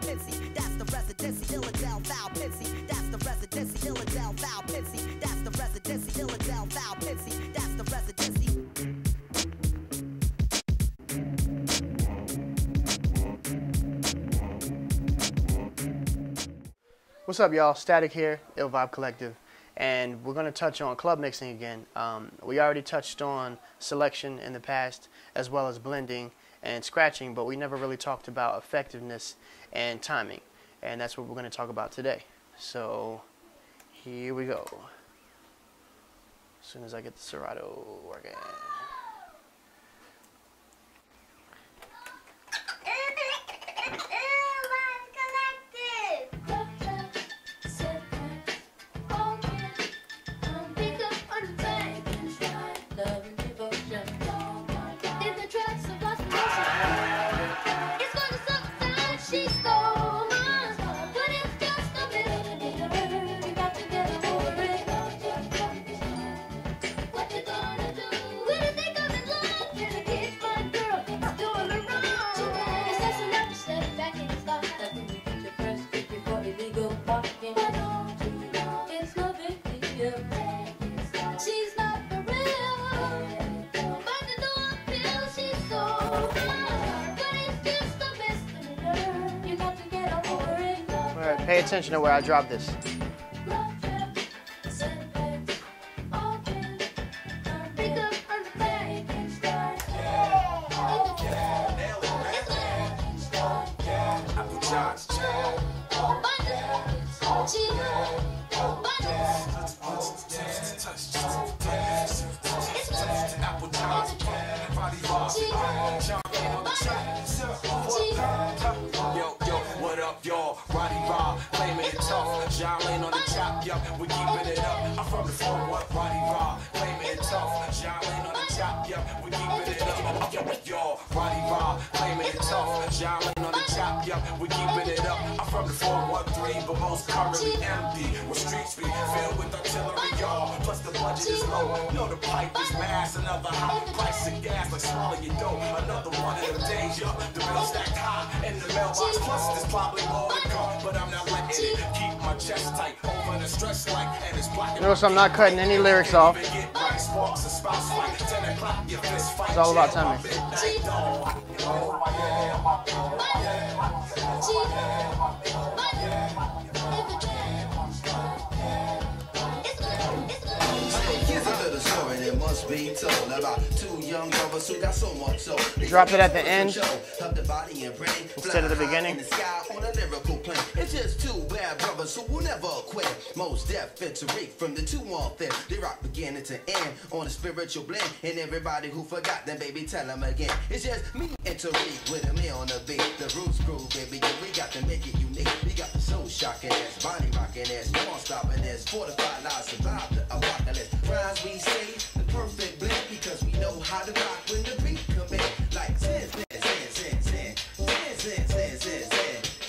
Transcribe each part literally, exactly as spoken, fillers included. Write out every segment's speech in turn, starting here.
Pitsy. That's the residency, Illadelph, Val Pitsy. That's the residency, Illadelph, Val Pitsy. That's the residency, Illadelph, Val Pitsy. That's the residency. What's up, y'all? Static here, Ill Vibe Collective, and we're going to touch on club mixing again. Um, we already touched on selection in the past, as well as blending and scratching, but we never really talked about effectiveness and timing, and that's what we're going to talk about today. So here we go. As soon as I get the Serato working. Pay attention to where I drop this. Y'all ain't on the top, yup, we keeping it up. I'm from the four one, Roddy Raw, claiming it tough. Y'all ain't on the top, yup, we keeping it up. Yo, yo, Roddy Raw, claiming it tough. Y'all ain't on the top, yup, we keeping it up. I'm from the four one three, but most currently empty. With streets be filled with artillery, y'all. Plus the budget is low. Know the pipe is mass, another high price of gas, like swallow your dough. Another one of them days, yup, the bill stacked high in the mailbox. Plus there's probably more to come, but I'm not letting it keep my chest tight over the stress light, and it's black. Notice I'm not cutting any lyrics off. It's all about timing. Here's a little story that must be told about two young brothers who got so much so. Drop it at the end instead of the beginning. It's just two bad brothers who will never quit. Most deaf and Tariq from the two on fit. They rock beginning to end on a spiritual blend. And everybody who forgot them, baby, tell them again. It's just me and Tariq with a me on the beat. The roots crew, baby, yeah, we got to make it unique. We got the soul shocking ass, body rocking ass, non stopping ass, fortified lives, survive the apocalypse. Rhymes we say, the perfect blend, because we know how to rock when the beat come in. Like sin, sin, sin, sin, sin, sin, sin, sin, sin, sin.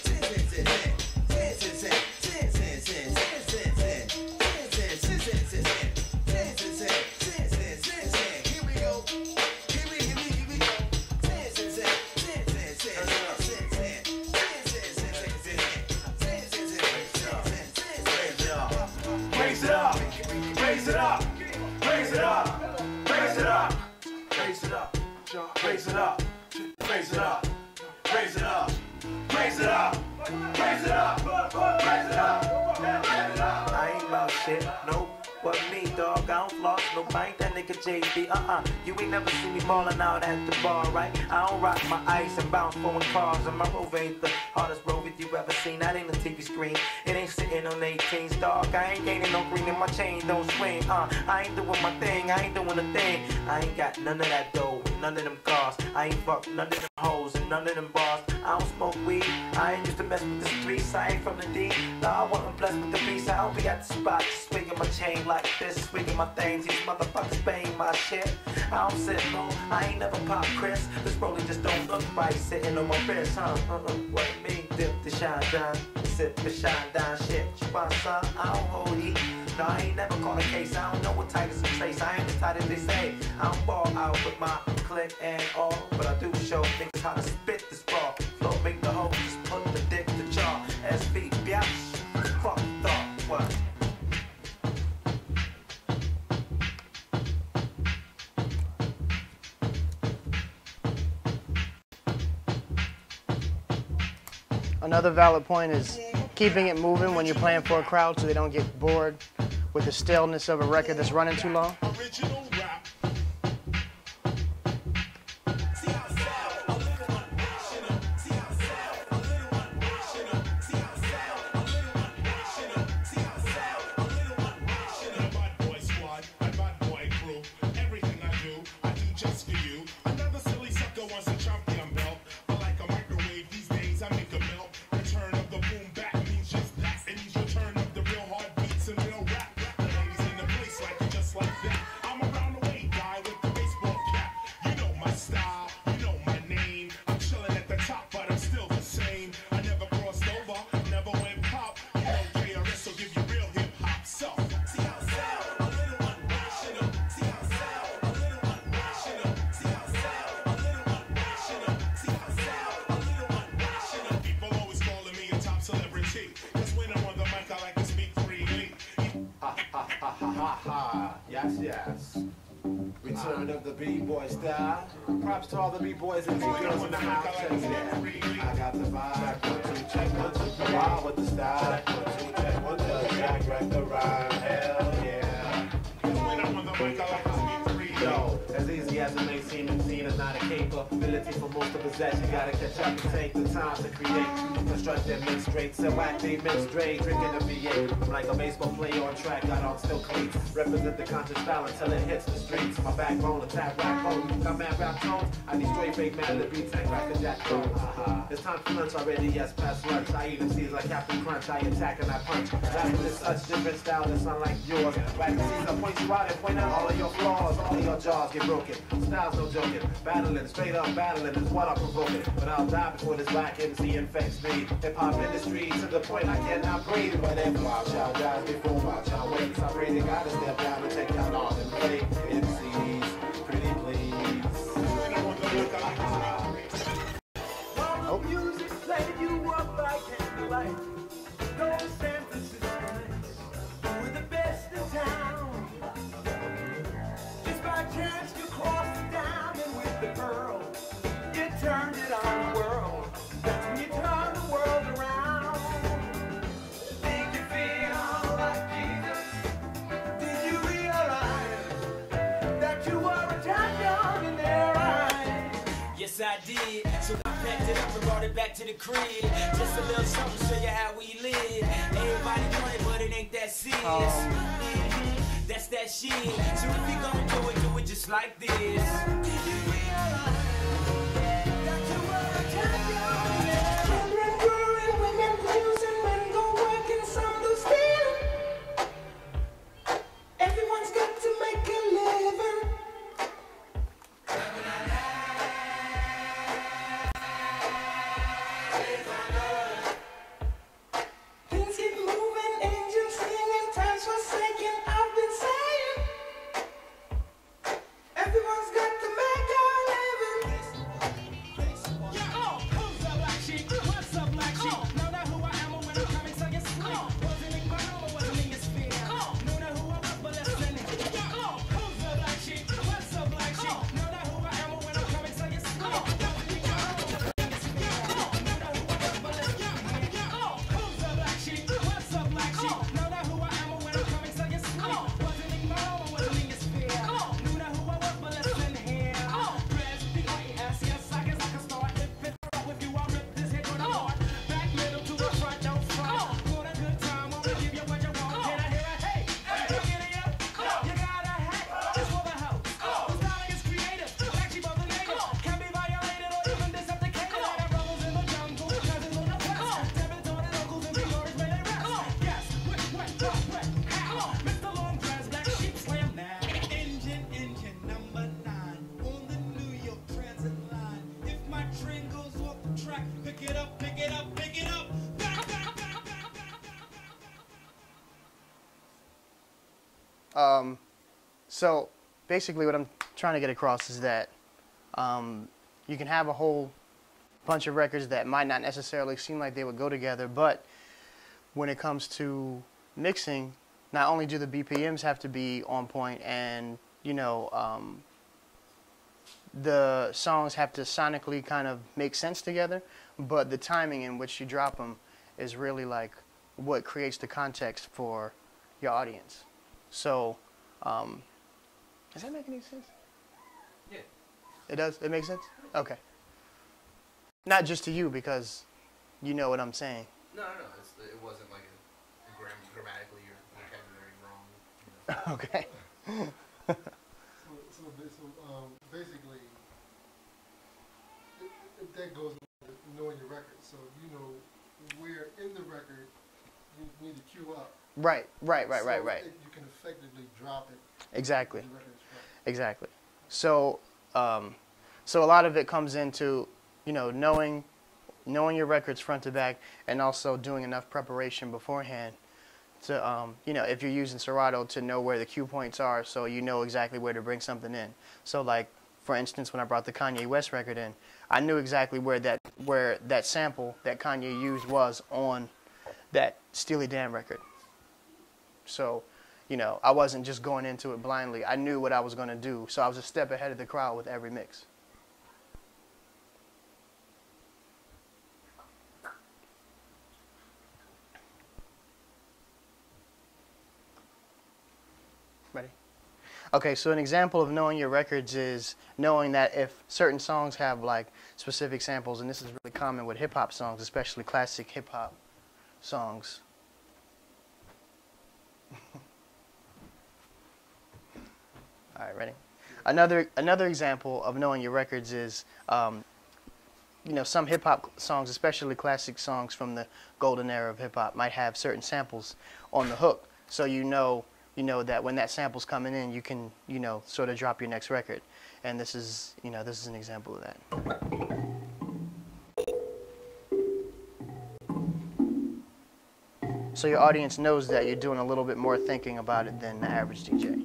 Raise it up, raise it up, raise it up, raise it up, raise it up, raise it up, raise it up, raise it up, raise it up, raise it up, raise it up. I ain't about shit, nope. What me, dog? I don't floss, no bank, that nigga J B. Uh-uh, you ain't never see me ballin' out at the bar, right? I don't rock my ice and bounce foreign cars, and my Rover ain't the hardest Rover you ever seen. That ain't a T V screen, it ain't sitting on eighteens, dog. I ain't gaining no green and my chain don't swing. Uh, I ain't doing my thing, I ain't doing a thing. I ain't got none of that dough, none of them cars. I ain't fuck none of them hoes and none of them bars. I don't smoke weed, I ain't used to mess with the streets. I ain't from the D, no, I wasn't blessed with the beast. I only got the spot, swinging my chain like this, swinging my things. These motherfuckers bang my shit. I don't sit low, I ain't never pop Chris. This rolling just don't look right, sitting on my wrist, huh? Uh-uh, what it mean? Dip to shine down, sip to shine down shit. You want some? I don't hold heat. No, I ain't never caught a case. I don't know what type is in place. I ain't as tight as they say. I don't ball out with my click and all, but I do show niggas how to spit this ball. Flow make the hoe just put the dick to Another valid point is keeping it moving when you're playing for a crowd so they don't get bored with the staleness of a record that's running too long. Original rap. Yes, yes. Return of the B-boy style. Props to all the B-boys and B-girls in the house. Yeah. I got the vibe. One, two, check, one, two, wild with the style. One, two, check, one, two, check, wreck the rhyme. Hell yeah. Yo, as easy as it may seem, and seen is not a capability for most to possess. You gotta catch up and take the time to create. Construct their mix straight, so whack they mix straight. Drinking the V eight. I'm like a baseball player on track, got on still cleats. Represent the conscious style until it hits the streets. My backbone, attack rap home. Got mad rap tones. I need straight fake man, the beats and crack the jack tone. Uh-huh. It's time for lunch already, yes, past lunch. I eat them seeds like Captain Crunch. I attack and I punch. Rapping is such different style that's unlike yours. Whacking seeds, I point you out and point out all of your flaws. All of your jaws get broken. Style's no joking. Battling, straight up battling is what I'm provoking. But I'll die before this black M C infects me. Hip-hop industry to the point I cannot breathe. But if watch y'all guys before watch y'all wait. I pray to God to step down and take y'all on and play M Cs. Pretty please. While the music played, you walk by candlelight. Those San Franciscans were the best in town. Just by chance you crossed the diamond with the pearl. You turned it on the world. That's when you turn the world around. Did you feel like Jesus? Did you realize that you were a champion in their eyes? Yes, I did. So I packed it up and brought it back to the crib. Just a little something to show you how we live. Everybody doing it, but it ain't that serious. Mm-hmm. That's that shit. So if you gon' do it, do it just like this. Did you realize that you were a champion? Children growing, women losing, men go working, some do stealing. Everyone's got to make a living. Things keep moving, engines singing, times forsaken. I've been saying, everyone's got to make a living. Yeah, oh, who's up, black sheep? What's up, black sheep? Know that who I am or when I'm coming, so you sleep. Wasn't in my home or wasn't in your sphere. Know that who I was, but listen. Yeah, oh, who's up, black sheep? What's up, black sheep? Know that who I am or when I'm coming, so you sleep. Wasn't in your home or wasn't in your sphere. Know that who I was, but listen. Yeah, oh, who's up, black sheep? What's up, black sheep? Know that who I am or when I'm coming, so you sleep. Wasn't in my home or wasn't in your sphere. Knew that who I was, but listen here. Press the A S, yes, I guess I can start. If it's wrong with you, I'll rip this hit with a heart. Back middle to the front, don't front. For a good time, wanna give you what you want. Can I hear a hey? You get it up? You got a hat just for the house. The styling is creative, black sheep of the native. Can be violated or even decepticated. I got brothers in the jungle, cousins on the west. Seven taunted uncles and big orders made it rest. Yes, which, when, what, when, how? Mister Long Dress, black sheep slam now. Engine, engine, number nine. On the New York Transit line. If my train goes off the track, pick it up, pick it up, pick it up. Back, back, back, back, back. Um, so basically what I'm trying to get across is that um, you can have a whole bunch of records that might not necessarily seem like they would go together, but when it comes to mixing, not only do the B P Ms have to be on point and, you know, um, the songs have to sonically kind of make sense together, but the timing in which you drop them is really like what creates the context for your audience. So, um, does that make any sense? Yeah. It does? It makes sense? Okay. Not just to you, because you know what I'm saying. No, no, no. It's, it wasn't like a, a gram grammatically or vocabulary wrong. You know. Okay. So, so, ba- so um, basically, it, it, that goes with knowing your record. So you know where in the record you need to cue up. Right, right, right, so right, right. It, you can effectively drop it. Exactly. when the record is right. Exactly. So, um, so a lot of it comes into, you know, knowing, knowing your records front to back, and also doing enough preparation beforehand to, um, you know, if you're using Serato, to know where the cue points are, so you know exactly where to bring something in. So, like, for instance, when I brought the Kanye West record in, I knew exactly where that where that sample that Kanye used was on that Steely Dan record. So, you know, I wasn't just going into it blindly. I knew what I was going to do, so I was a step ahead of the crowd with every mix. Ready? Okay, so an example of knowing your records is knowing that if certain songs have like specific samples, and this is really common with hip-hop songs, especially classic hip-hop songs. All right, ready? Another another example of knowing your records is, um, you know, some hip hop songs, especially classic songs from the golden era of hip hop, might have certain samples on the hook. So you know, you know that when that sample's coming in, you can, you know, sort of drop your next record. And this is, you know, this is an example of that. So your audience knows that you're doing a little bit more thinking about it than the average D J.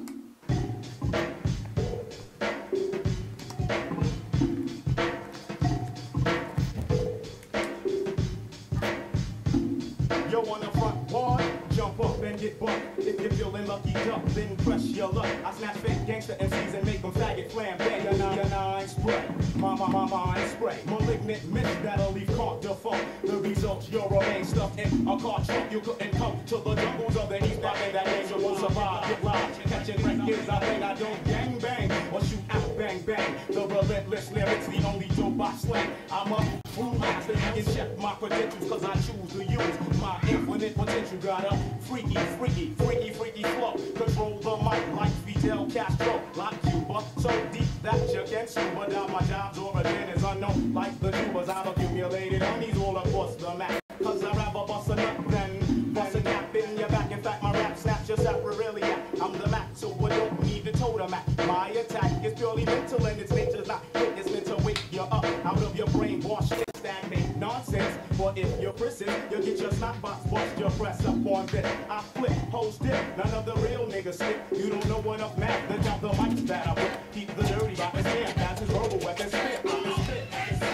Yo, on the front wall, jump up and get bumped. If you're feeling lucky, duck, then press your luck. I snatch fake gangster M Cs and make them faggot flambe. Your nine, your nine spray, my, my, my mind spray. Malignant mix that'll leave caught defunct. The results, you'll remain stuffed in a car trunk. You couldn't come to the jungles of the east. I think that means you won't survive. Get live, catching records. I think I don't gang bang or shoot out bang bang. The relentless lyrics, the only dope I slang. I'm a fool master. You can check my credentials, cause I choose to use my infinite potential. Got a freaky, freaky, freaky, freaky flow. Control the mic like Fidel Castro. Like Cuba, so deep that you can scuba down. My job's origin is unknown. Like the tubers I've accumulated on these all across the map. Cause I'd rather bust a nut than bust a cap in your back. In fact, my rap snaps your saprarilia. I'm the Mac, so I don't need the totem act. My attack is purely mental and its nature's not quick. It's meant to wake you up out of your brain. Wash it, stagnate nonsense. But if you're prison, you'll get your snot box bust. Your press up on this. I flip, host dip. None of the real niggas stick. You don't know enough math to count the mics that I whip. Keep the dirty by his hand. That's his robo weapon spit. Spit.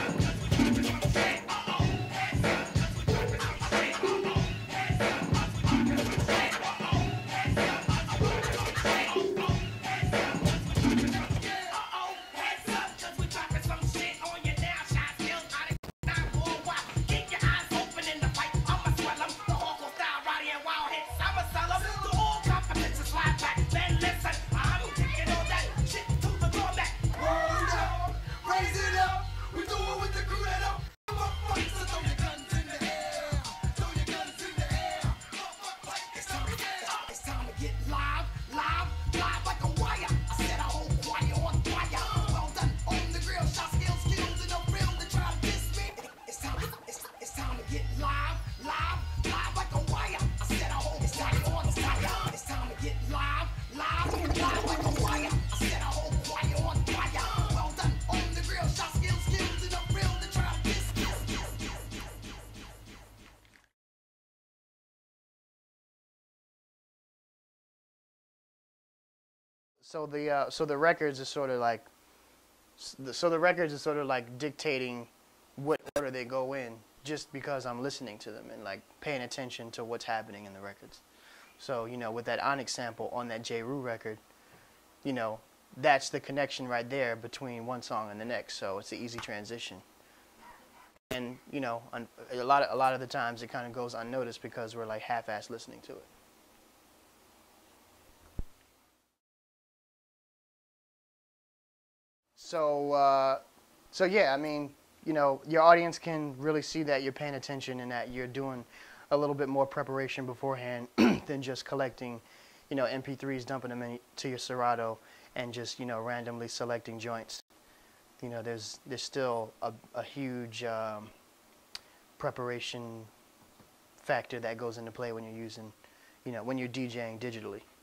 So the uh, so the records is sort of like so the records is sort of like dictating what order they go in, just because I'm listening to them and like paying attention to what's happening in the records. So you know, with that Onyx sample on that J. Rue record, you know, that's the connection right there between one song and the next. So it's an easy transition. And you know, a lot of a lot of the times it kind of goes unnoticed because we're like half-ass listening to it. So, uh, so yeah, I mean, you know, your audience can really see that you're paying attention and that you're doing a little bit more preparation beforehand than just collecting, you know, M P threes, dumping them into your Serato, and just, you know, randomly selecting joints. You know, there's there's still a, a huge um, preparation factor that goes into play when you're using, you know, when you're DJing digitally.